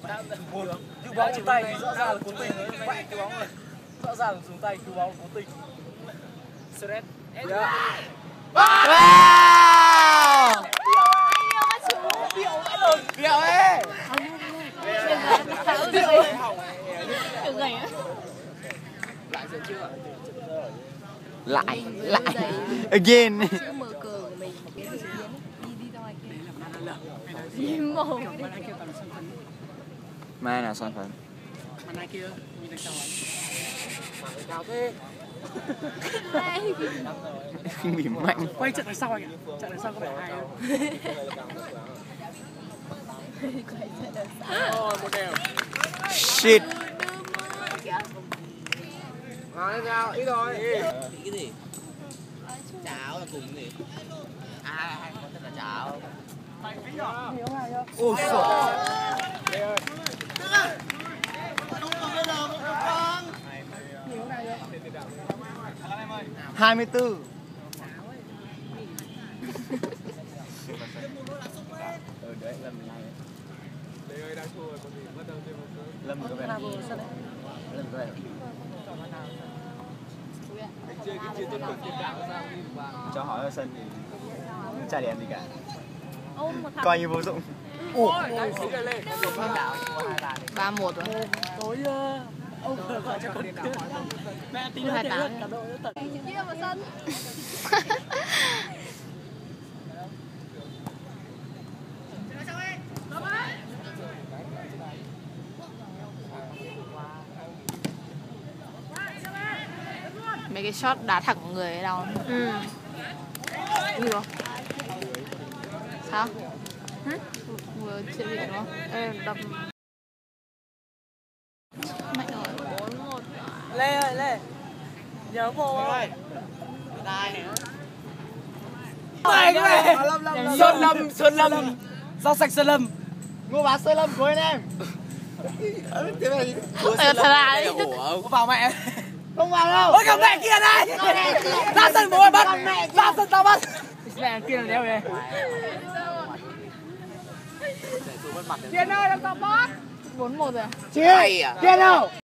Cứu bóng trên tay thì rõ ràng là cố tình. Cứu bóng rồi. Rõ ràng là dùng tay cứu bóng là cố tình. Stress. Wow! Biểu ấy. Lại again. Mai nào son phấn. Không bị mạnh. Quay trận đằng sau anh ạ. Trận đằng sau có vẻ hay hơn. Một đều. Shit. Nói sao? Ít rồi. Cái gì? Cháo là cùng cái gì? Hai con thật là cháo. Ôi trời. 24. Lâm có vẻ. Lâm có vẻ. Cho hỏi ở sân thì chả điểm gì cả. Coi như vô dụng. 3-1 rồi. Tối ông gọi cho con mẹ tí nữa cả đội nó tận. Kia vào sân. Mấy cái shot đá thẳng người ấy đâu. Gì rồi? Sao? Vừa chuyện gì đúng không? Em đập mạnh rồi. 4-1. Lê ơi, Lê. Nhớ vô ơi. Sơn Lâm. Rau sạch Sơn Lâm. Ngô bá Sơn Lâm của anh em. Thế này Thật là đấy. Có vào mẹ. không vào đâu. Ôi cầm mẹ kia đây. Ra sân bố bắt. Ra sân tao bắt. Mẹ kia là đeo về. Kiên ơi, đừng có bót. 4-1 rồi à? Kiên đâu?